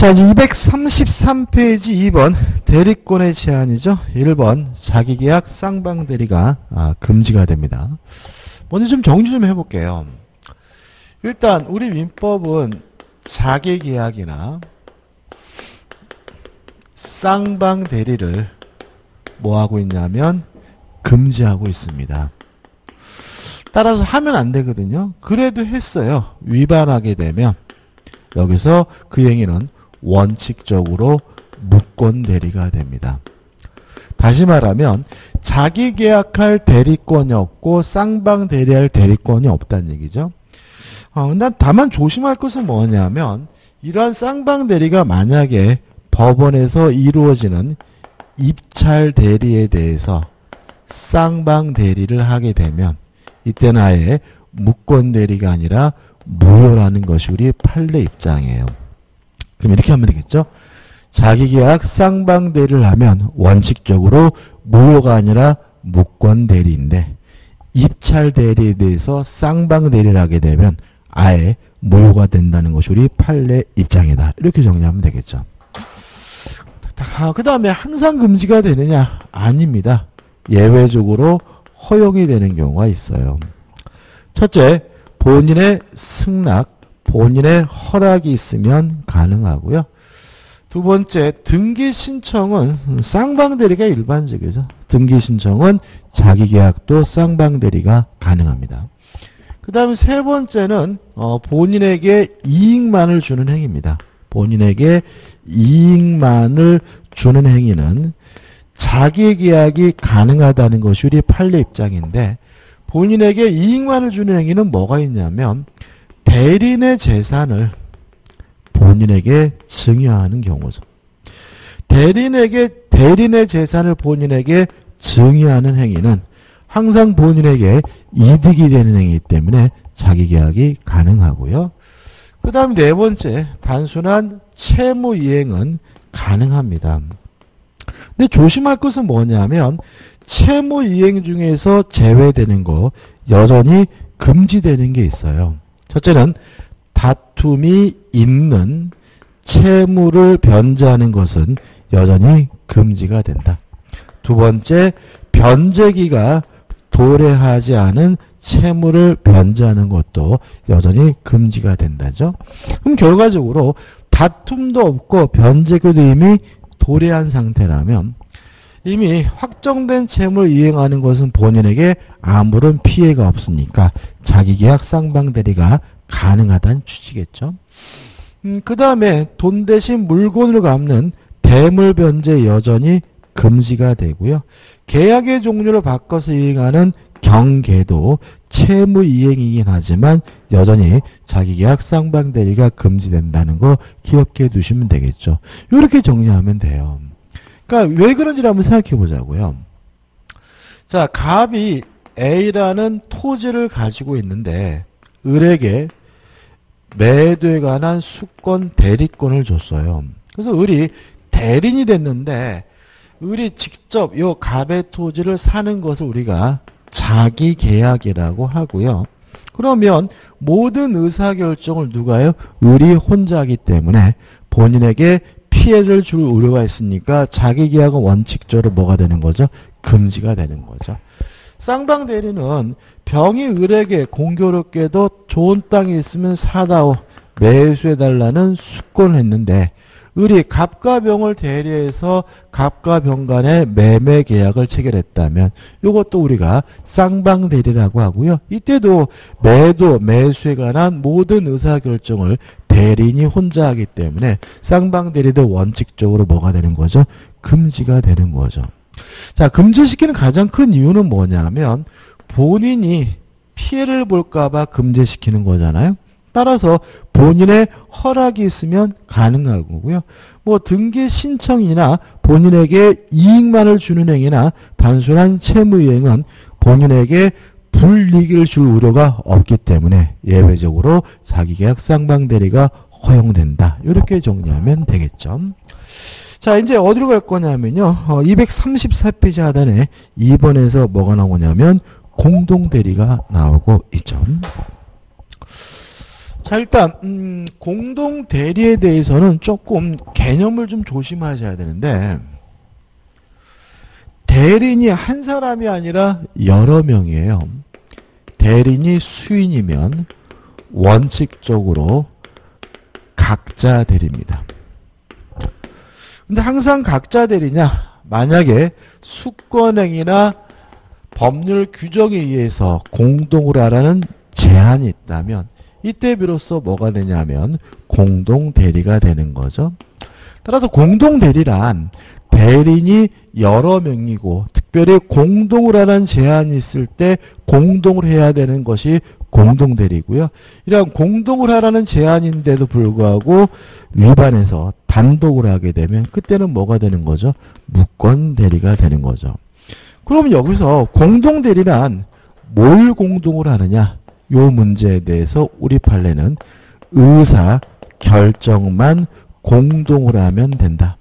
자, 이제 233페이지 2번 대리권의 제한이죠. 1번 자기계약 쌍방대리가 금지가 됩니다. 먼저 좀 정리 좀 해볼게요. 일단 우리 민법은 자기계약이나 쌍방대리를 뭐하고 있냐면 금지하고 있습니다. 따라서 하면 안 되거든요. 그래도 했어요. 위반하게 되면 여기서 그 행위는 원칙적으로 무권대리가 됩니다. 다시 말하면 자기 계약할 대리권이 없고 쌍방 대리할 대리권이 없다는 얘기죠. 다만 조심할 것은 뭐냐면 이러한 쌍방 대리가 만약에 법원에서 이루어지는 입찰 대리에 대해서 쌍방 대리를 하게 되면 이때는 아예 무권 대리가 아니라 무효라는 것이 우리 판례 입장이에요. 그럼 이렇게 하면 되겠죠? 자기계약 쌍방 대리를 하면 원칙적으로 무효가 아니라 무권 대리인데 입찰 대리에 대해서 쌍방 대리를 하게 되면 아예 무효가 된다는 것이 우리 판례 입장이다. 이렇게 정리하면 되겠죠. 그 다음에 항상 금지가 되느냐? 아닙니다. 예외적으로 허용이 되는 경우가 있어요. 첫째, 본인의 승낙, 본인의 허락이 있으면 가능하고요. 두 번째, 등기 신청은 쌍방대리가 일반적이죠. 등기 신청은 자기계약도 쌍방대리가 가능합니다. 그 다음에 세 번째는 본인에게 이익만을 주는 행위입니다. 본인에게 이익만을 주는 행위는 자기계약이 가능하다는 것이 우리 판례 입장인데 본인에게 이익만을 주는 행위는 뭐가 있냐면 대리인의 재산을 본인에게 증여하는 경우죠. 대리인의 재산을 본인에게 증여하는 행위는 항상 본인에게 이득이 되는 행위이기 때문에 자기계약이 가능하고요. 그 다음 네 번째, 단순한 채무이행은 가능합니다. 근데 조심할 것은 뭐냐면 채무이행 중에서 제외되는 거 여전히 금지되는 게 있어요. 첫째는 다툼이 있는 채무를 변제하는 것은 여전히 금지가 된다. 두 번째, 변제기가 도래하지 않은 채무를 변제하는 것도 여전히 금지가 된다죠. 그럼 결과적으로 다툼도 없고 변제기도 이미 도래한 상태라면 이미 확정된 채무를 이행하는 것은 본인에게 아무런 피해가 없으니까 자기계약 쌍방대리가 가능하다는 취지겠죠. 그 다음에 돈 대신 물건을 갚는 대물변제 여전히 금지가 되고요. 계약의 종류를 바꿔서 이행하는 경계도 채무이행이긴 하지만 여전히 자기계약 쌍방대리가 금지된다는 거 기억해 두시면 되겠죠. 이렇게 정리하면 돼요. 그러니까 왜 그런지를 한번 생각해 보자고요. 자, 갑이 A라는 토지를 가지고 있는데 을에게 매도에 관한 수권 대리권을 줬어요. 그래서 을이 대리인이 됐는데 을이 직접 요 갑의 토지를 사는 것을 우리가 자기계약이라고 하고요. 그러면 모든 의사결정을 누가 해요? 을이 혼자 하기 때문에 본인에게 피해를 줄 우려가 있으니까 자기계약은 원칙적으로 뭐가 되는 거죠? 금지가 되는 거죠. 쌍방대리는 병이 을에게 공교롭게도 좋은 땅이 있으면 사다오 매수해달라는 수권을 했는데 을이 갑과 병을 대리해서 갑과 병 간의 매매 계약을 체결했다면 이것도 우리가 쌍방대리라고 하고요. 이때도 매도, 매수에 관한 모든 의사결정을 대리인이 혼자 하기 때문에 쌍방대리도 원칙적으로 뭐가 되는 거죠? 금지가 되는 거죠. 자, 금지시키는 가장 큰 이유는 뭐냐면 본인이 피해를 볼까봐 금지시키는 거잖아요. 따라서 본인의 허락이 있으면 가능한 거고요. 뭐 등기 신청이나 본인에게 이익만을 주는 행위나 단순한 채무이행은 본인에게 불이익을 줄 우려가 없기 때문에 예외적으로 자기계약 쌍방대리가 허용된다. 이렇게 정리하면 되겠죠. 자, 이제 어디로 갈 거냐면요. 234페이지 하단에 2번에서 뭐가 나오냐면 공동대리가 나오고 있죠. 자, 일단 공동 대리에 대해서는 조금 개념을 좀 조심하셔야 되는데, 대리인이 한 사람이 아니라 여러 명이에요. 대리인이 수인이면 원칙적으로 각자 대리입니다. 근데 항상 각자 대리냐? 만약에 수권행위나 법률 규정에 의해서 공동으로 하라는 제한이 있다면 이때 비로소 뭐가 되냐면 공동 대리가 되는 거죠. 따라서 공동 대리란 대리인이 여러 명이고 특별히 공동으로 하는 제한이 있을 때 공동으로 해야 되는 것이 공동 대리고요. 이러한 공동으로 하라는 제한인데도 불구하고 위반해서 단독으로 하게 되면 그때는 뭐가 되는 거죠? 무권 대리가 되는 거죠. 그럼 여기서 공동 대리란 뭘 공동으로 하느냐? 요 문제에 대해서 우리 판례는 의사 결정만 공동으로 하면 된다.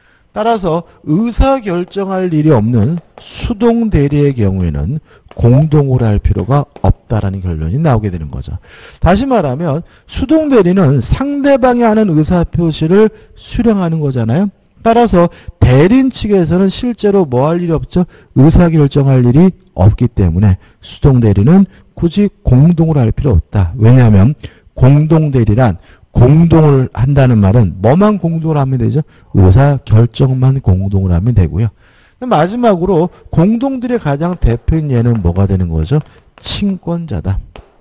따라서 의사 결정할 일이 없는 수동 대리의 경우에는 공동으로 할 필요가 없다라는 결론이 나오게 되는 거죠. 다시 말하면 수동 대리는 상대방이 하는 의사 표시를 수령하는 거잖아요. 따라서 대리인 측에서는 실제로 뭐 할 일이 없죠? 의사 결정할 일이 없기 때문에 수동 대리는 굳이 공동으로 할 필요 없다. 왜냐하면 공동 대리란 공동을 한다는 말은 뭐만 공동으로 하면 되죠? 의사 결정만 공동으로 하면 되고요. 마지막으로 공동들의 가장 대표인 예는 뭐가 되는 거죠? 친권자다.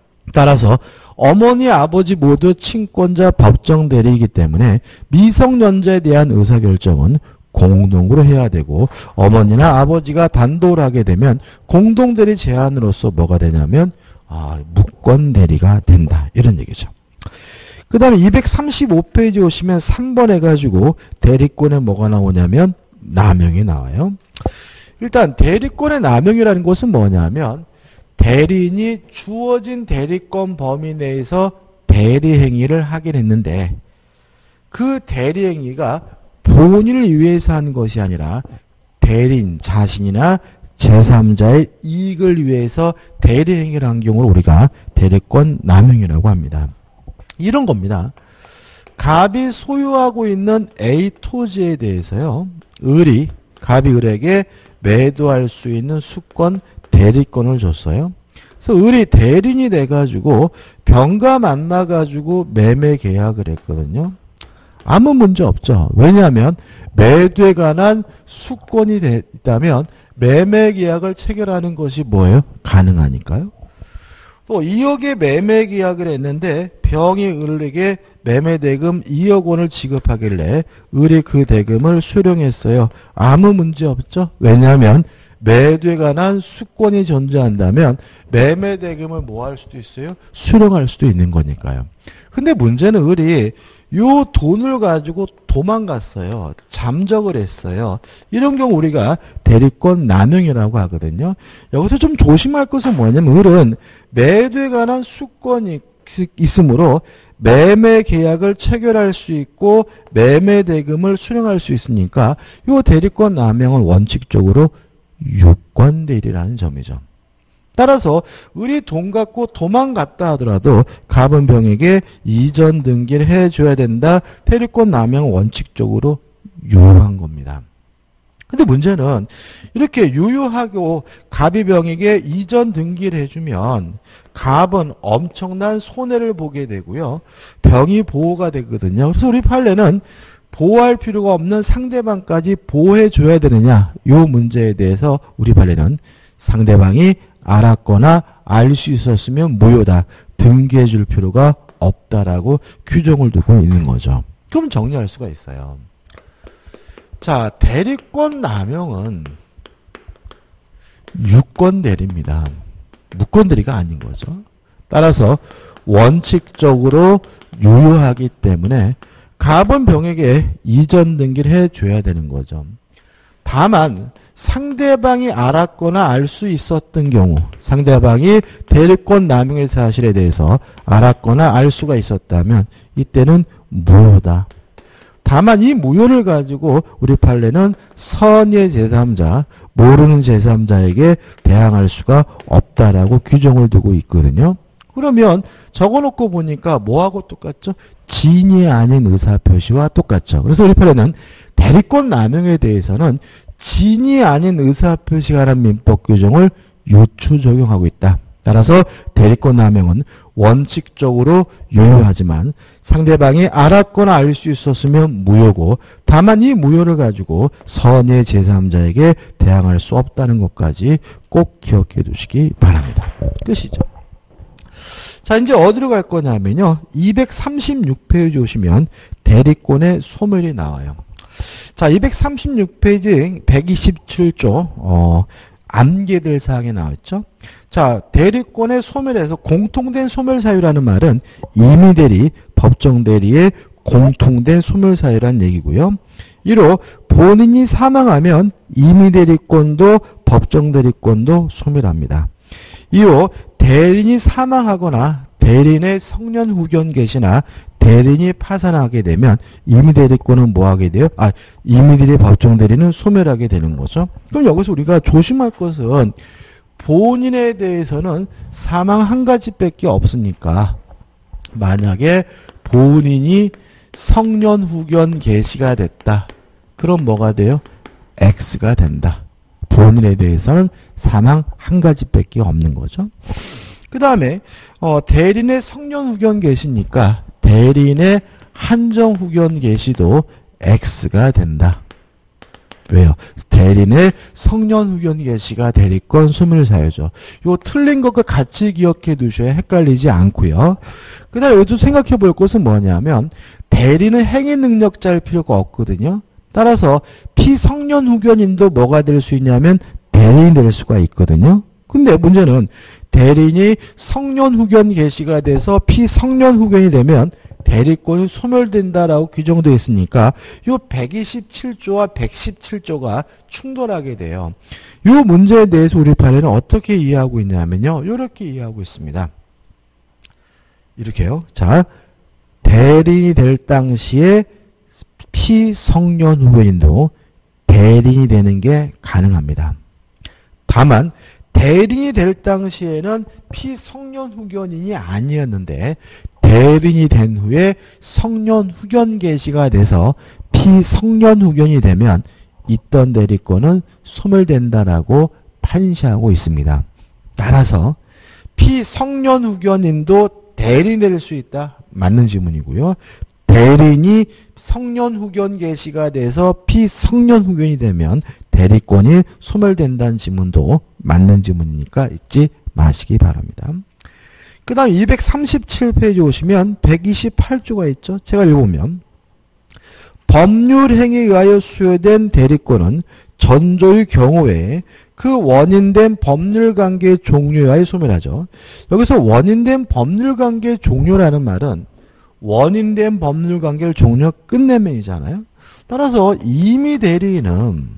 따라서 어머니, 아버지 모두 친권자 법정 대리이기 때문에 미성년자에 대한 의사결정은 공동으로 해야 되고 어머니나 아버지가 단독으로 하게 되면 공동대리 제한으로서 뭐가 되냐면 무권 대리가 된다. 이런 얘기죠. 그 다음에 235페이지 오시면 3번 해가지고 대리권에 뭐가 나오냐면 남용이 나와요. 일단 대리권의 남용이라는 것은 뭐냐면 대리인이 주어진 대리권 범위 내에서 대리행위를 하긴 했는데 그 대리행위가 본인을 위해서 한 것이 아니라 대리인 자신이나 제3자의 이익을 위해서 대리행위를 한 경우를 우리가 대리권 남용이라고 합니다. 이런 겁니다. 갑이 소유하고 있는 A 토지에 대해서요. 갑이 을에게 매도할 수 있는 수권 대리권을 줬어요. 그래서 을이 대리인이 돼가지고 병가 만나가지고 매매 계약을 했거든요. 아무 문제 없죠. 왜냐하면 매도에 관한 수권이 있다면 매매 계약을 체결하는 것이 뭐예요? 가능하니까요. 또 2억의 매매 계약을 했는데 병이 을에게 매매 대금 2억 원을 지급하길래 을이 그 대금을 수령했어요. 아무 문제 없죠. 왜냐하면 매도에 관한 수권이 존재한다면 매매 대금을 뭐 할 수도 있어요? 수령할 수도 있는 거니까요. 근데 문제는 을이 요 돈을 가지고 도망갔어요. 잠적을 했어요. 이런 경우 우리가 대리권 남용이라고 하거든요. 여기서 좀 조심할 것은 뭐냐면 을은 매도에 관한 수권이 있으므로 매매 계약을 체결할 수 있고 매매 대금을 수령할 수 있으니까 요 대리권 남용은 원칙적으로 유권 대리라는 점이죠. 따라서 을이 돈 갖고 도망갔다 하더라도 갑은 병에게 이전 등기를 해줘야 된다. 대리권 남용은 원칙적으로 유효한 겁니다. 근데 문제는 이렇게 유효하고 갑이 병에게 이전 등기를 해주면 갑은 엄청난 손해를 보게 되고요. 병이 보호가 되거든요. 그래서 우리 판례는 보호할 필요가 없는 상대방까지 보호해줘야 되느냐. 이 문제에 대해서 우리 판례는 상대방이 알았거나 알 수 있었으면 무효다. 등기해 줄 필요가 없다라고 규정을 두고 있는 거죠. 그럼 정리할 수가 있어요. 자, 대리권 남용은 유권 대리입니다. 무권 대리가 아닌 거죠. 따라서 원칙적으로 유효하기 때문에 갑은 병에게 이전 등기를 해줘야 되는 거죠. 다만 상대방이 알았거나 알 수 있었던 경우 상대방이 대리권 남용의 사실에 대해서 알았거나 알 수가 있었다면 이때는 무효다. 다만 이 무효를 가지고 우리 판례는 선의 제3자, 모르는 제3자에게 대항할 수가 없다라고 규정을 두고 있거든요. 그러면 적어놓고 보니까 뭐하고 똑같죠? 진이 아닌 의사표시와 똑같죠. 그래서 우리 판에는 대리권 남용에 대해서는 진이 아닌 의사표시가 라는 민법 규정을 유추 적용하고 있다. 따라서 대리권 남용은 원칙적으로 유효하지만 상대방이 알았거나 알 수 있었으면 무효고 다만 이 무효를 가지고 선의 제3자에게 대항할 수 없다는 것까지 꼭 기억해 두시기 바랍니다. 끝이죠. 자, 이제 어디로 갈 거냐면요. 236페이지 오시면 대리권의 소멸이 나와요. 자, 236페이지 127조 암기될 사항에 나왔죠. 자, 대리권의 소멸에서 공통된 소멸 사유라는 말은 임의대리, 법정대리의 공통된 소멸 사유라는 얘기고요. 이로 본인이 사망하면 임의대리권도 법정대리권도 소멸합니다. 이후 대리인이 사망하거나 대리인의 성년 후견 개시나 대리인이 파산하게 되면 임의대리권은 뭐하게 돼요? 임의대리 법정대리는 소멸하게 되는 거죠. 그럼 여기서 우리가 조심할 것은 본인에 대해서는 사망 한 가지밖에 없으니까 만약에 본인이 성년 후견 개시가 됐다. 그럼 뭐가 돼요? X가 된다. 본인에 대해서는 사망 한 가지밖에 없는 거죠. 그 다음에 대리인의 성년 후견 개시니까 대리인의 한정 후견 개시도 X가 된다. 왜요? 대리인의 성년 후견 개시가 대리권 소멸 사유죠. 요 틀린 것과 같이 기억해 두셔야 헷갈리지 않고요. 그 다음에 여기서 생각해 볼 것은 뭐냐면 대리는 행위 능력자일 필요가 없거든요. 따라서 피성년 후견인도 뭐가 될 수 있냐면 대리인이 될 수가 있거든요. 근데 문제는 대리인이 성년 후견 개시가 돼서 피성년 후견이 되면 대리권이 소멸된다라고 규정되어 있으니까 이 127조와 117조가 충돌하게 돼요. 이 문제에 대해서 우리 판에는 어떻게 이해하고 있냐면요. 이렇게 이해하고 있습니다. 이렇게요. 자, 대리인이 될 당시에 피성년 후견인도 대리인이 되는 게 가능합니다. 다만 대리인이 될 당시에는 피성년 후견인이 아니었는데 대리인이 된 후에 성년 후견 개시가 돼서 피성년 후견이 되면 있던 대리권은 소멸된다라고 판시하고 있습니다. 따라서 피성년 후견인도 대리인이 될 수 있다. 맞는 지문이고요. 대리인이 성년 후견 개시가 돼서 피성년 후견이 되면 대리권이 소멸된다는 지문도 맞는 지문이니까 잊지 마시기 바랍니다. 그 다음 237페이지 오시면 128조가 있죠. 제가 읽어보면 법률 행위에 의하여 수여된 대리권은 전조의 경우에 그 원인된 법률관계 종료에 의하여 소멸하죠. 여기서 원인된 법률관계 종료라는 말은 원인된 법률관계를 종료 끝내면이잖아요. 따라서 임의 대리인은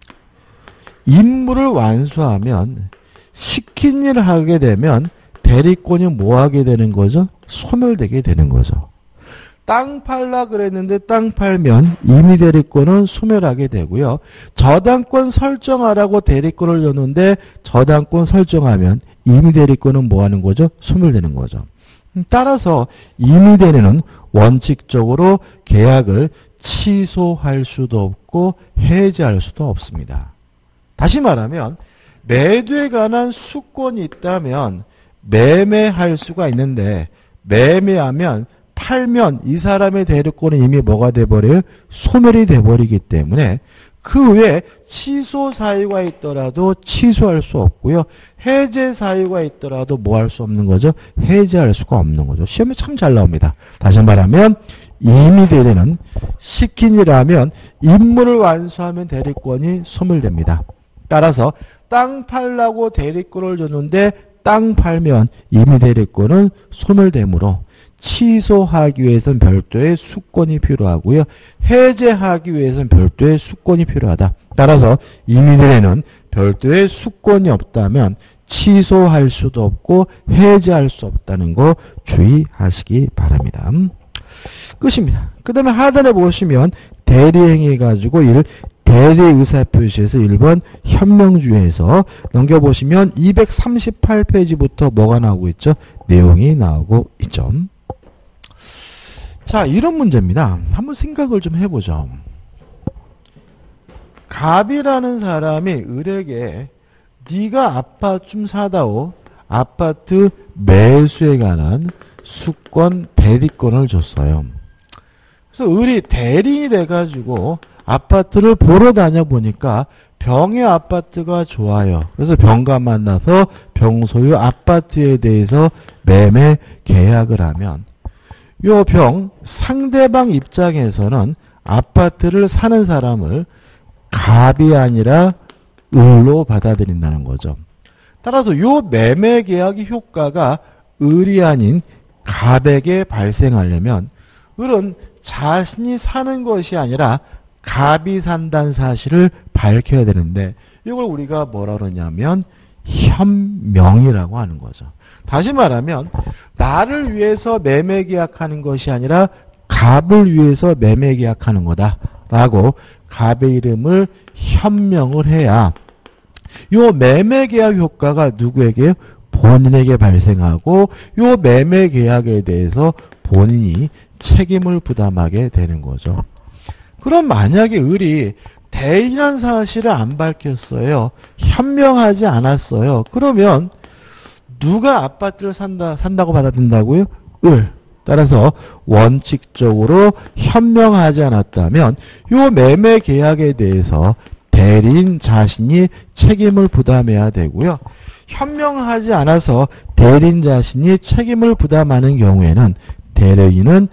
임무를 완수하면 시킨 일을 하게 되면 대리권이 뭐 하게 되는 거죠? 소멸되게 되는 거죠. 땅 팔라 그랬는데 땅 팔면 임의 대리권은 소멸하게 되고요. 저당권 설정하라고 대리권을 줬는데 저당권 설정하면 임의 대리권은 뭐 하는 거죠? 소멸되는 거죠. 따라서 임의 대리는 원칙적으로 계약을 취소할 수도 없고 해지할 수도 없습니다. 다시 말하면 매도에 관한 수권이 있다면 매매할 수가 있는데 매매하면 팔면 이 사람의 대리권은 이미 뭐가 돼버려요? 소멸이 돼버리기 때문에 그 외에 취소 사유가 있더라도 취소할 수 없고요. 해제 사유가 있더라도 뭐 할 수 없는 거죠? 해제할 수가 없는 거죠. 시험에 참 잘 나옵니다. 다시 말하면 임의 대리는 시킨 일 하면 임무를 완수하면 대리권이 소멸됩니다. 따라서 땅 팔라고 대리권을 줬는데 땅 팔면 임의 대리권은 소멸되므로 취소하기 위해서는 별도의 수권이 필요하고요. 해제하기 위해서는 별도의 수권이 필요하다. 따라서 임의 대리는 별도의 수권이 없다면 취소할 수도 없고 해제할 수 없다는 거 주의하시기 바랍니다. 끝입니다. 그 다음에 하단에 보시면 대리행위 가지고 이를 대리 의사표시에서 1번 현명주의에서 넘겨보시면 238페이지부터 뭐가 나오고 있죠? 내용이 나오고 있죠. 자, 이런 문제입니다. 한번 생각을 좀 해보죠. 갑이라는 사람이 을에게 네가 아파트 좀 사다오. 아파트 매수에 관한 수권 대리권을 줬어요. 그래서 을이 대리인이 돼가지고 아파트를 보러 다녀보니까 병의 아파트가 좋아요. 그래서 병과 만나서 병 소유 아파트에 대해서 매매 계약을 하면 요 병 상대방 입장에서는 아파트를 사는 사람을 갑이 아니라 을로 받아들인다는 거죠. 따라서 요 매매 계약의 효과가 을이 아닌 갑에게 발생하려면 을은 자신이 사는 것이 아니라 갑이 산다는 사실을 밝혀야 되는데 이걸 우리가 뭐라 그러냐면 현명이라고 하는 거죠. 다시 말하면 나를 위해서 매매 계약하는 것이 아니라 갑을 위해서 매매 계약하는 거다라고 갑의 이름을 현명을 해야 요 매매 계약 효과가 누구에게? 본인에게 발생하고 요 매매 계약에 대해서 본인이 책임을 부담하게 되는 거죠. 그럼 만약에 을이 대리라는 사실을 안 밝혔어요. 현명하지 않았어요. 그러면 누가 아파트를 산다고 받아들인다고요? 을. 따라서 원칙적으로 현명하지 않았다면 요 매매 계약에 대해서 대리인 자신이 책임을 부담해야 되고요. 현명하지 않아서 대리인 자신이 책임을 부담하는 경우에는 대리인은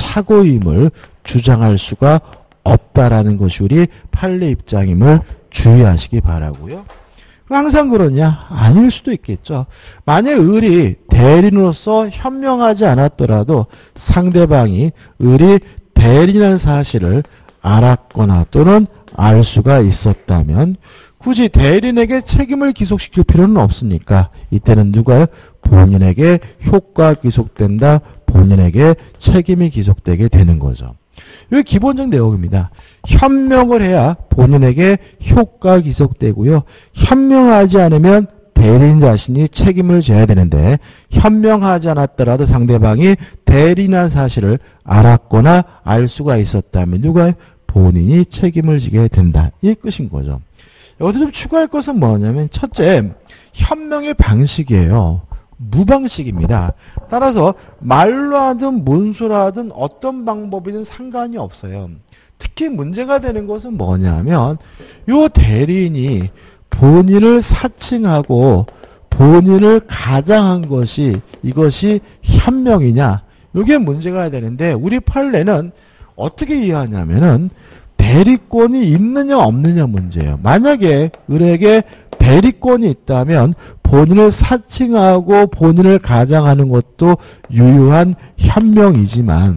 착오임을 주장할 수가 없다라는 것이 우리 판례 입장임을 주의하시기 바라고요. 항상 그러냐? 아닐 수도 있겠죠. 만약 을이 대리인으로서 현명하지 않았더라도 상대방이 을이 대리인이라는 사실을 알았거나 또는 알 수가 있었다면 굳이 대리인에게 책임을 기속시킬 필요는 없으니까 이때는 누가요? 본인에게 효과 기속된다. 본인에게 책임이 기속되게 되는 거죠. 이게 기본적 내용입니다. 현명을 해야 본인에게 효과 기속되고요. 현명하지 않으면 대리인 자신이 책임을 져야 되는데 현명하지 않았더라도 상대방이 대리인이라는 사실을 알았거나 알 수가 있었다면 누가 본인이 책임을 지게 된다. 이 끝인 거죠. 여기서 좀 추가할 것은 뭐냐면 첫째, 현명의 방식이에요. 무방식입니다. 따라서 말로 하든 문서로 하든 어떤 방법이든 상관이 없어요. 특히 문제가 되는 것은 뭐냐면 요 대리인이 본인을 사칭하고 본인을 가장한 것이 이것이 현명이냐 이게 문제가 되는데 우리 판례는 어떻게 이해하냐면은 대리권이 있느냐 없느냐 문제예요. 만약에 을에게 대리권이 있다면 본인을 사칭하고 본인을 가장하는 것도 유효한 현명이지만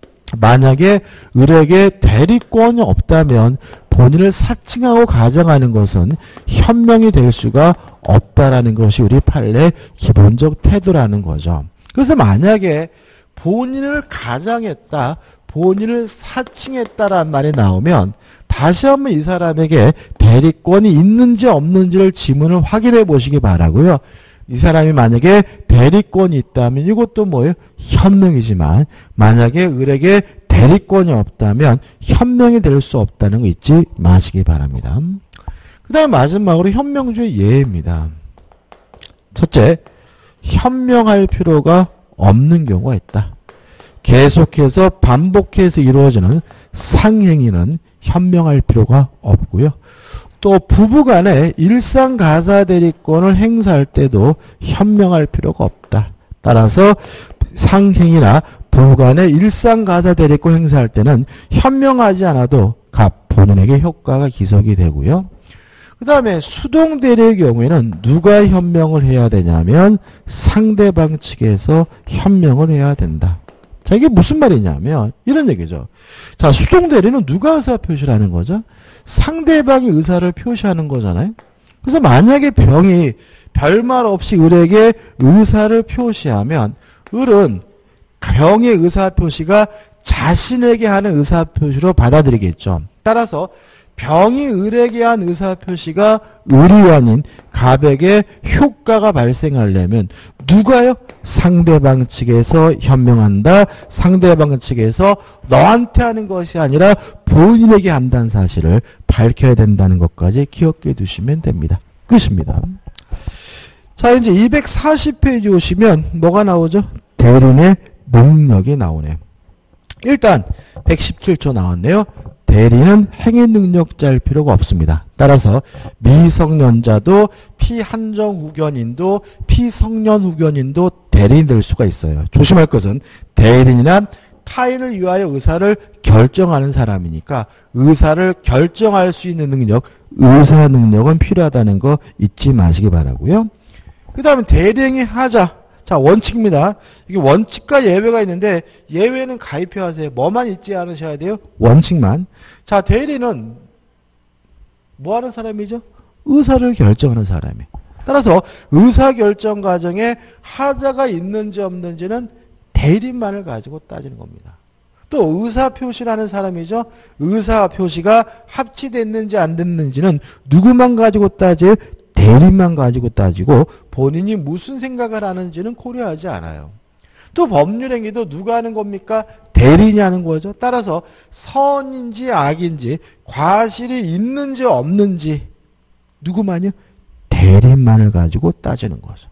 만약에 을에게 대리권이 없다면 본인을 사칭하고 가장하는 것은 현명이 될 수가 없다라는 것이 우리 판례의 기본적 태도라는 거죠. 그래서 만약에 본인을 가장했다, 본인을 사칭했다라는 말이 나오면 다시 한번 이 사람에게 대리권이 있는지 없는지를 지문을 확인해 보시기 바라고요. 이 사람이 만약에 대리권이 있다면 이것도 뭐예요? 현명이지만 만약에 을에게 대리권이 없다면 현명이 될 수 없다는 거 잊지 마시기 바랍니다. 그 다음 마지막으로 현명주의 예입니다. 첫째, 현명할 필요가 없는 경우가 있다. 계속해서 반복해서 이루어지는 상행위는 현명할 필요가 없고요. 또 부부간에 일상가사대리권을 행사할 때도 현명할 필요가 없다. 따라서 상행이나 부부간에 일상가사대리권 행사할 때는 현명하지 않아도 본인에게 효과가 기속이 되고요. 그 다음에 수동대리의 경우에는 누가 현명을 해야 되냐면 상대방 측에서 현명을 해야 된다. 자, 이게 무슨 말이냐면 이런 얘기죠. 자, 수동대리는 누가 의사표시를 하는 거죠? 상대방이 의사를 표시하는 거잖아요. 그래서 만약에 병이 별말 없이 을에게 의사를 표시하면 을은 병의 의사표시가 자신에게 하는 의사표시로 받아들이겠죠. 따라서 병이 을에게 한 의사표시가 을이 아닌 갑에게 효과가 발생하려면 누가요? 상대방 측에서 현명한다. 상대방 측에서 너한테 하는 것이 아니라 본인에게 한다는 사실을 밝혀야 된다는 것까지 기억해 두시면 됩니다. 끝입니다. 자, 이제 240페이지 오시면 뭐가 나오죠? 대리인의 능력이 나오네요. 일단 117조 나왔네요. 대리는 행위 능력자일 필요가 없습니다. 따라서 미성년자도 피한정 후견인도 피성년 후견인도 대리인 될 수가 있어요. 조심할 것은 대리인이란 타인을 위하여 의사를 결정하는 사람이니까 의사를 결정할 수 있는 능력, 의사 능력은 필요하다는 거 잊지 마시기 바라고요. 그 다음에 대리행위 하자. 자, 원칙입니다. 이게 원칙과 예외가 있는데 예외는 가입해야 하세요. 뭐만 잊지 않으셔야 돼요? 원칙만. 자, 대리는 뭐 하는 사람이죠? 의사를 결정하는 사람이에요. 따라서 의사결정 과정에 하자가 있는지 없는지는 대리인만을 가지고 따지는 겁니다. 또 의사표시라는 사람이죠. 의사표시가 합치됐는지 안 됐는지는 누구만 가지고 따져요? 대리인만 가지고 따지고 본인이 무슨 생각을 하는지는 고려하지 않아요. 또 법률행위도 누가 하는 겁니까? 대리인이 하는 거죠. 따라서 선인지 악인지 과실이 있는지 없는지 누구만요? 대리인만을 가지고 따지는 거죠.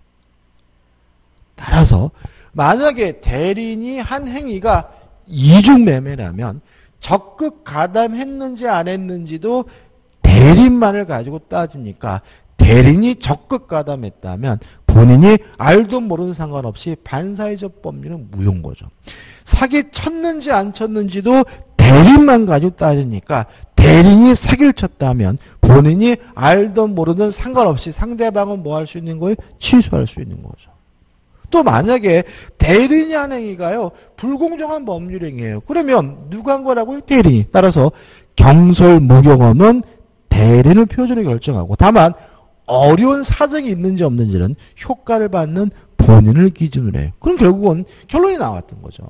따라서 만약에 대리인이 한 행위가 이중매매라면 적극 가담했는지 안 했는지도 대리인만을 가지고 따지니까 대리인이 적극 가담했다면 본인이 알도 모르는 상관없이 반사회적 법률은 무효인 거죠. 사기 쳤는지 안 쳤는지도 대리인만 가지고 따지니까 대리인이 사기를 쳤다면 본인이 알든 모르든 상관없이 상대방은 뭐 할 수 있는 거예요? 취소할 수 있는 거죠. 또 만약에 대리인이 한 행위가요, 불공정한 법률행위예요. 그러면 누가 한 거라고요? 대리인. 따라서 경솔무경험은 대리인을 표준으로 결정하고 다만 어려운 사정이 있는지 없는지는 효과를 받는 본인을 기준으로 해요. 그럼 결국은 결론이 나왔던 거죠.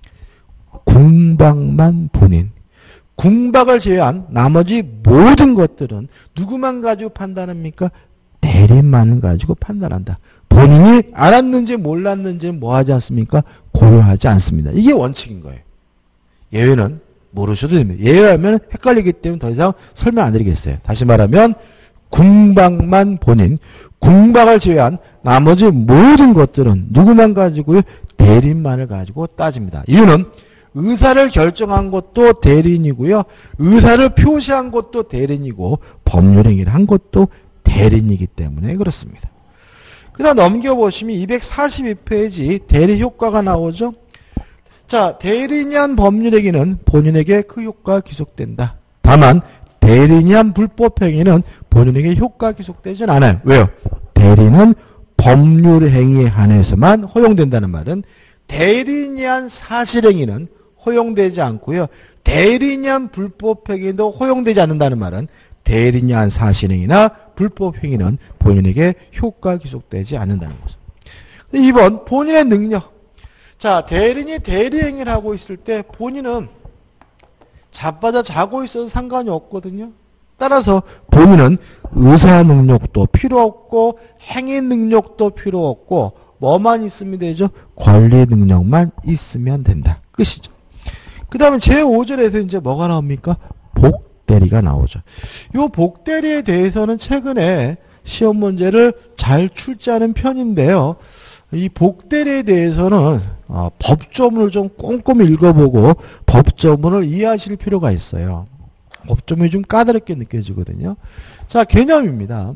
궁박만 본인. 궁박을 제외한 나머지 모든 것들은 누구만 가지고 판단합니까? 대리인만을 가지고 판단한다. 본인이 알았는지 몰랐는지는 뭐 하지 않습니까? 고려하지 않습니다. 이게 원칙인 거예요. 예외는 모르셔도 됩니다. 예외하면 헷갈리기 때문에 더 이상 설명 안 드리겠어요. 다시 말하면 궁박만 본인, 궁박을 제외한 나머지 모든 것들은 누구만 가지고요? 대리인만을 가지고 따집니다. 이유는 의사를 결정한 것도 대리인이고요. 의사를 표시한 것도 대리인이고 법률행위를 한 것도 대리인이기 때문에 그렇습니다. 그 다음 넘겨보시면 242페이지 대리효과가 나오죠. 자, 대리인이 한 법률행위는 본인에게 그 효과가 귀속된다. 다만 대리인이 한 불법행위는 본인에게 효과가 귀속되진 않아요. 왜요? 대리인은 법률행위에 한해서만 허용된다는 말은 대리인이 한 사실행위는 허용되지 않고요. 대리인이 한 불법행위도 허용되지 않는다는 말은 대리인이 한 사실행위나 불법행위는 본인에게 효과가 귀속되지 않는다는 거죠. 2번 본인의 능력. 자, 대리인이 대리행위를 하고 있을 때 본인은 자빠져 자고 있어도 상관이 없거든요. 따라서 본인은 의사 능력도 필요 없고 행위 능력도 필요 없고 뭐만 있으면 되죠? 관리 능력만 있으면 된다. 끝이죠. 그 다음에 제5절에서 이제 뭐가 나옵니까? 복대리가 나오죠. 이 복대리에 대해서는 최근에 시험 문제를 잘 출제하는 편인데요. 이 복대리에 대해서는 법조문을 좀 꼼꼼히 읽어보고 법조문을 이해하실 필요가 있어요. 법조문이 좀 까다롭게 느껴지거든요. 자, 개념입니다.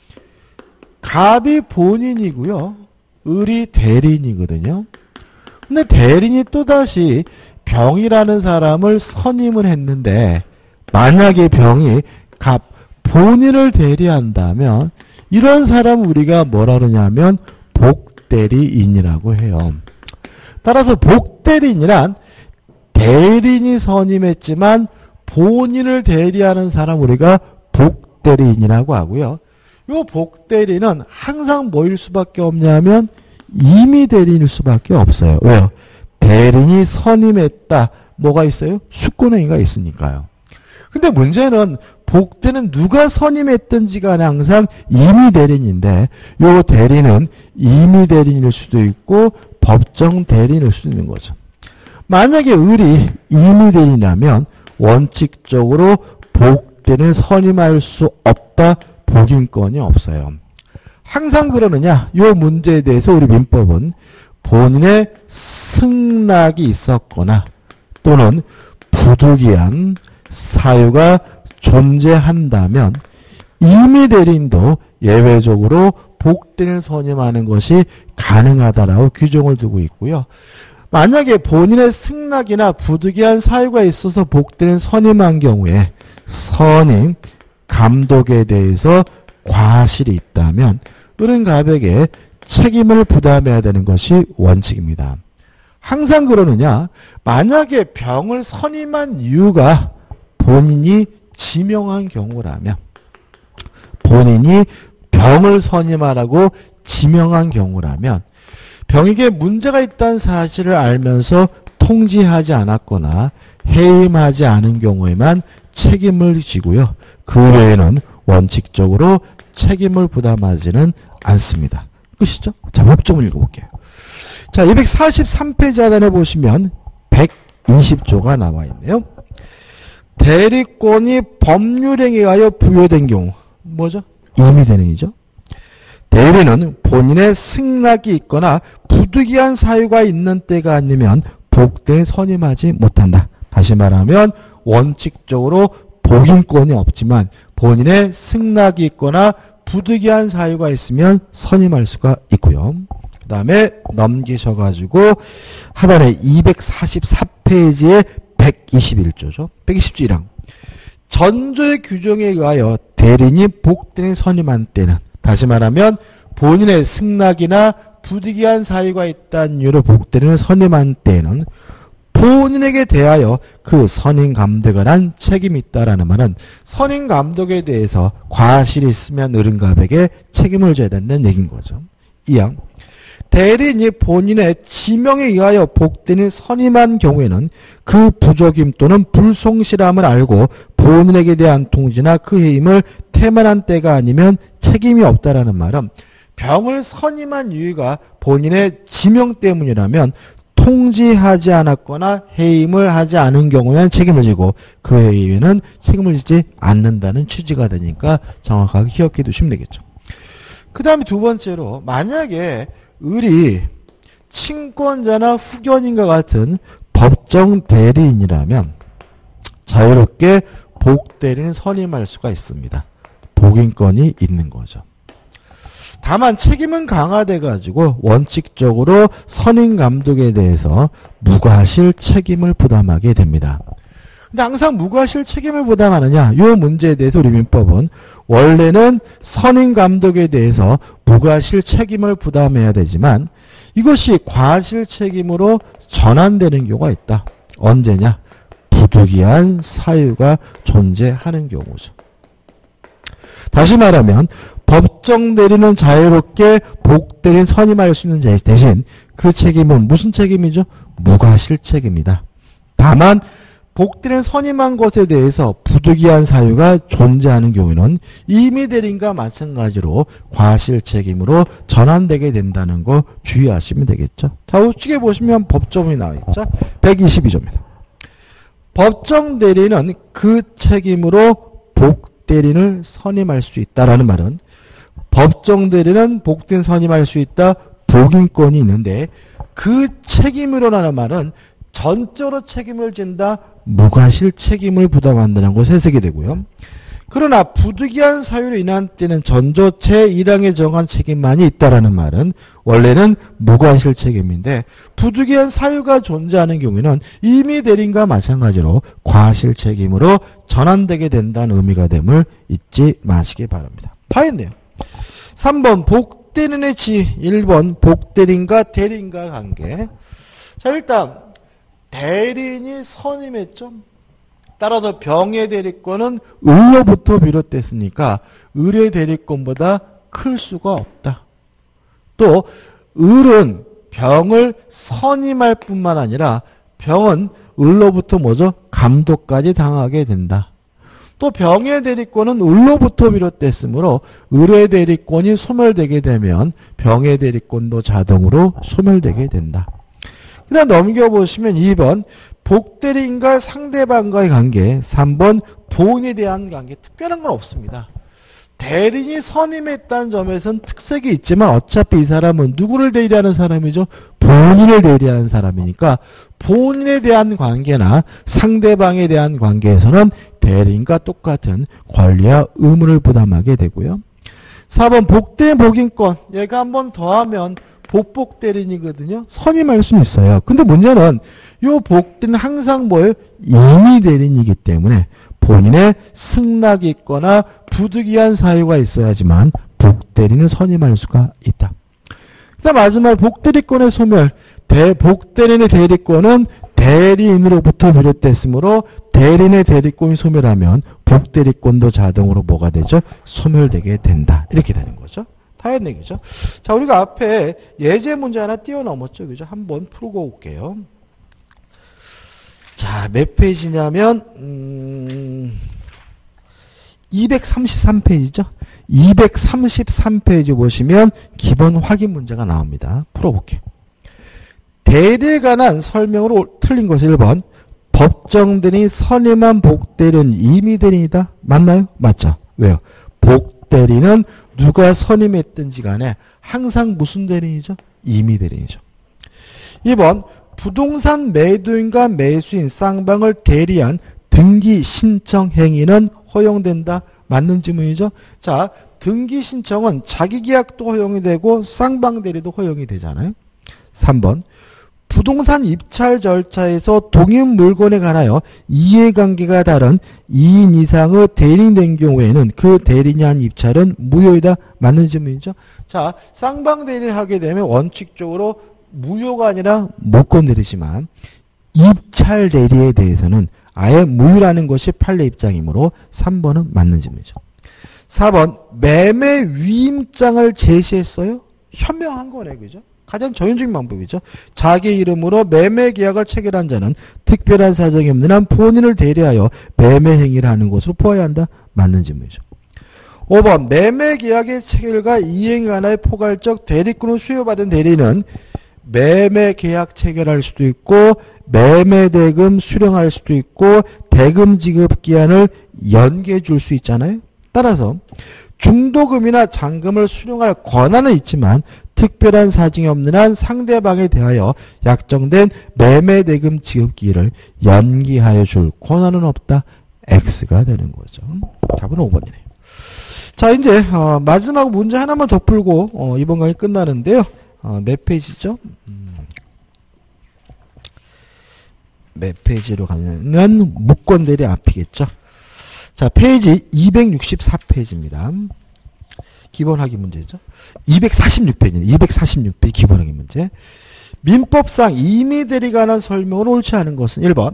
갑이 본인이고요. 을이 대리인이거든요. 근데 대리인이 또다시 병이라는 사람을 선임을 했는데 만약에 병이 갑 본인을 대리한다면 이런 사람 우리가 뭐라 그러냐면 복대리인이라고 해요. 따라서 복대리인이란 대리인이 선임했지만 본인을 대리하는 사람 우리가 복대리인이라고 하고요. 이 복대리인은 항상 뭐일 수밖에 없냐면 임의 대리인일 수밖에 없어요. 왜요? 대리인이 선임했다. 뭐가 있어요? 수권행위가 있으니까요. 근데 문제는 복대는 누가 선임했든지 간에 항상 임의 대리인인데 요 대리는 임의 대리인일 수도 있고 법정 대리인일 수도 있는 거죠. 만약에 을이 임의 대리인이라면 원칙적으로 복대는 선임할 수 없다. 복임권이 없어요. 항상 그러느냐? 요 문제에 대해서 우리 민법은 본인의 승낙이 있었거나 또는 부득이한 사유가 존재한다면 임의 대리인도 예외적으로 복대를 선임하는 것이 가능하다라고 규정을 두고 있고요. 만약에 본인의 승낙이나 부득이한 사유가 있어서 복대를 선임한 경우에 선임, 감독에 대해서 과실이 있다면 을은 갑에게 책임을 부담해야 되는 것이 원칙입니다. 항상 그러느냐? 만약에 병을 선임한 이유가 본인이 지명한 경우라면 본인이 병을 선임하라고 지명한 경우라면 병에게 문제가 있다는 사실을 알면서 통지하지 않았거나 해임하지 않은 경우에만 책임을 지고요. 그 외에는 원칙적으로 책임을 부담하지는 않습니다. 끝이죠? 자, 법정을 읽어볼게요. 자, 243페이지 하단에 보시면 120조가 나와 있네요. 대리권이 법률행위에 의하여 부여된 경우 뭐죠? 임의대리인이죠. 대리는 본인의 승낙이 있거나 부득이한 사유가 있는 때가 아니면 복대에 선임하지 못한다. 다시 말하면 원칙적으로 복임권이 없지만 본인의 승낙이 있거나 부득이한 사유가 있으면 선임할 수가 있고요. 그 다음에 넘기셔가지고 하단에 244페이지에 121조죠. 120조 1항. 전조의 규정에 의하여 대리인이 복대를 선임한 때는 다시 말하면 본인의 승낙이나 부득이한 사유가 있다는 이유로 복대를 선임한 때는 본인에게 대하여 그 선임 감독에 관한 책임이 있다라는 말은 선임 감독에 대해서 과실이 있으면 을은갑에게 책임을 져야 된다는 얘기인 거죠. 이항. 대리인이 본인의 지명에 의하여 복대를 선임한 경우에는 그 부적임 또는 불성실함을 알고 본인에게 대한 통지나 그 해임을 태만한 때가 아니면 책임이 없다라는 말은 병을 선임한 이유가 본인의 지명 때문이라면 통지하지 않았거나 해임을 하지 않은 경우에는 책임을 지고 그 해임에는 책임을 지지 않는다는 취지가 되니까 정확하게 기억해 두시면 되겠죠. 그 다음에 두 번째로 만약에 을이 친권자나 후견인과 같은 법정 대리인이라면 자유롭게 복대리는 선임할 수가 있습니다. 복인권이 있는 거죠. 다만 책임은 강화돼 가지고 원칙적으로 선임 감독에 대해서 무과실 책임을 부담하게 됩니다. 근데 항상 무과실 책임을 부담하느냐? 이 문제에 대해서 우리 민법은 원래는 선임 감독에 대해서 무과실 책임을 부담해야 되지만 이것이 과실 책임으로 전환되는 경우가 있다. 언제냐? 부득이한 사유가 존재하는 경우죠. 다시 말하면 법정 대리는 자유롭게 복대리인 선임할 수 있는 대신 그 책임은 무슨 책임이죠? 무과실 책임이다. 다만 복대리인 선임한 것에 대해서 부득이한 사유가 존재하는 경우에는 임의 대리인과 마찬가지로 과실 책임으로 전환되게 된다는 거 주의하시면 되겠죠. 자, 우측에 보시면 법조문이 나와 있죠. 122조입니다. 법정 대리는 그 책임으로 복대리인을 선임할 수 있다라는 말은 법정 대리는 복대리인 선임할 수 있다. 복인권이 있는데 그 책임으로라는 말은 전적으로 책임을 진다. 무과실 책임을 부담한다는 것을 해석이 되고요. 그러나 부득이한 사유로 인한 때는 전조 제1항에 정한 책임만이 있다라는 말은 원래는 무과실 책임인데 부득이한 사유가 존재하는 경우에는 임의 대리인과 마찬가지로 과실 책임으로 전환되게 된다는 의미가 됨을 잊지 마시기 바랍니다. 파했네요. 3번 복대리인의 지 1번 복대리인과 대리인과 관계. 자, 일단 대리인이 선임했죠. 따라서 병의 대리권은 을로부터 비롯됐으니까 을의 대리권보다 클 수가 없다. 또 을은 병을 선임할 뿐만 아니라 병은 을로부터 뭐죠? 감독까지 당하게 된다. 또 병의 대리권은 을로부터 비롯됐으므로 을의 대리권이 소멸되게 되면 병의 대리권도 자동으로 소멸되게 된다. 그 다음 넘겨보시면 2번 복대리인과 상대방과의 관계, 3번 본인에 대한 관계. 특별한 건 없습니다. 대리인이 선임했다는 점에서는 특색이 있지만 어차피 이 사람은 누구를 대리하는 사람이죠? 본인을 대리하는 사람이니까 본인에 대한 관계나 상대방에 대한 관계에서는 대리인과 똑같은 권리와 의무를 부담하게 되고요. 4번 복대인 복인권. 얘가 한 번 더하면 복복대리인이거든요. 선임할 수 있어요. 근데 문제는 이 복대는 항상 뭐예요? 임의 대리인이기 때문에 본인의 승낙이 있거나 부득이한 사유가 있어야지만 복대리는 선임할 수가 있다. 그다음 마지막 복대리권의 소멸. 복대리인의 대리권은 대리인으로부터 비롯됐으므로 대리인의 대리권이 소멸하면 복대리권도 자동으로 뭐가 되죠? 소멸되게 된다. 이렇게 되는 거죠. 다 했네, 얘기죠. 자, 우리가 앞에 예제 문제 하나 뛰어넘었죠. 그죠? 한번 풀고 올게요. 자, 몇 페이지냐면 233페이지죠. 233페이지 보시면 기본 확인 문제가 나옵니다. 풀어볼게요. 대리에 관한 설명으로 틀린 것이 1번. 법정대리인이 선임한 복대리는 임의대리인이다. 맞나요? 맞죠. 왜요? 복대리는 누가 선임했든지 간에 항상 무슨 대리인이죠? 임의대리인이죠. 2번. 부동산 매도인과 매수인 쌍방을 대리한 등기 신청 행위는 허용된다. 맞는 지문이죠. 자, 등기 신청은 자기 계약도 허용이 되고 쌍방 대리도 허용이 되잖아요. 3번. 부동산 입찰 절차에서 동일 물건에 관하여 이해관계가 다른 2인 이상의 대리인이 된 경우에는 그 대리인이 한 입찰은 무효이다. 맞는 질문이죠. 자, 쌍방 대리를 하게 되면 원칙적으로 무효가 아니라 무권 대리지만 입찰 대리에 대해서는 아예 무효라는 것이 판례 입장이므로 3번은 맞는 질문이죠. 4번 매매 위임장을 제시했어요. 현명한 거네. 그죠? 가장 전형적인 방법이죠. 자기 이름으로 매매 계약을 체결한 자는 특별한 사정이 없는 한 본인을 대리하여 매매 행위를 하는 것으로 보아야 한다. 맞는 질문이죠. 5번 매매 계약의 체결과 이행 관하의 포괄적 대리권을 수여받은 대리는 매매 계약 체결할 수도 있고 매매 대금 수령할 수도 있고 대금 지급 기한을 연기해 줄 수 있잖아요. 따라서 중도금이나 잔금을 수령할 권한은 있지만 특별한 사정이 없는 한 상대방에 대하여 약정된 매매 대금 지급 기일을 연기하여 줄 권한은 없다. X가 되는 거죠. 답은 5번이네요. 자, 이제 마지막 문제 하나만 더 풀고 이번 강의 끝나는데요. 몇 페이지죠? 몇 페이지로 가면 무권대리 앞이겠죠. 자, 페이지 264페이지입니다. 기본 확인 문제죠. 246페이지는 246페이지 기본 확인 문제. 민법상 임의대리에 관한 설명을 옳지 않은 것은 1번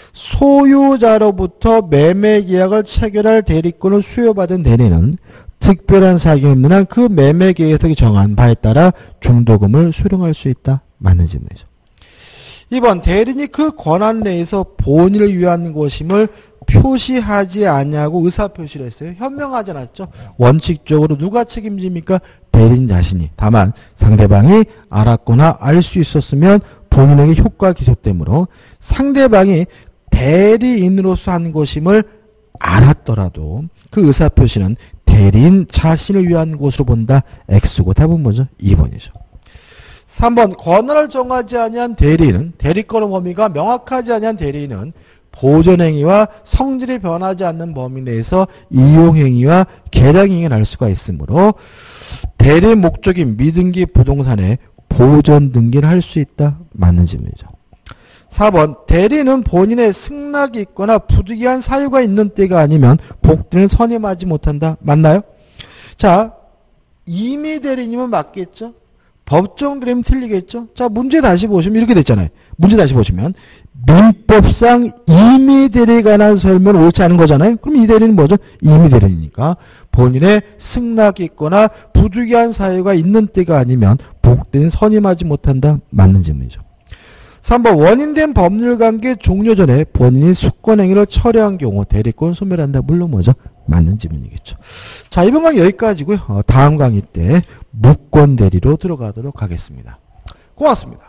소유자로부터 매매 계약을 체결할 대리권을 수여받은 대리는 특별한 사정이 없는 한 그 매매 계약이 정한 바에 따라 중도금을 수령할 수 있다. 맞는 질문이죠. 2번 대리인이 그 권한 내에서 본인을 위한 것임을 표시하지 않냐고 의사표시를 했어요. 현명하지 않았죠. 원칙적으로 누가 책임집니까? 대리인 자신이. 다만 상대방이 알았거나 알 수 있었으면 본인에게 효과 기소되므로 상대방이 대리인으로서 한 것임을 알았더라도 그 의사표시는 대리인 자신을 위한 것으로 본다. X고 답은 뭐죠? 2번이죠. 3번 권한을 정하지 아니한 대리인은 대리권의 범위가 명확하지 아니한 대리인은 보존행위와 성질이 변하지 않는 범위 내에서 이용행위와 계량행위를 할 수가 있으므로 대리 목적인 미등기 부동산에 보존 등기를 할 수 있다. 맞는 질문이죠. 4번 대리는 본인의 승낙이 있거나 부득이한 사유가 있는 때가 아니면 복대리는 선임하지 못한다. 맞나요? 자, 임의 대리님은 맞겠죠? 법정 대리면 틀리겠죠? 자, 문제 다시 보시면 이렇게 됐잖아요. 문제 다시 보시면 민법상 임의 대리에 관한 설명은 옳지 않은 거잖아요. 그럼 이 대리는 뭐죠? 임의 대리니까 본인의 승낙이 있거나 부득이한 사유가 있는 때가 아니면 복대리는 선임하지 못한다. 맞는 질문이죠. 3번 원인된 법률관계 종료 전에 본인이 숙권행위를 철회한 경우 대리권 소멸한다. 물론 뭐죠? 맞는 지문이겠죠. 자, 이번 강의 여기까지고요. 다음 강의 때 무권 대리로 들어가도록 하겠습니다. 고맙습니다.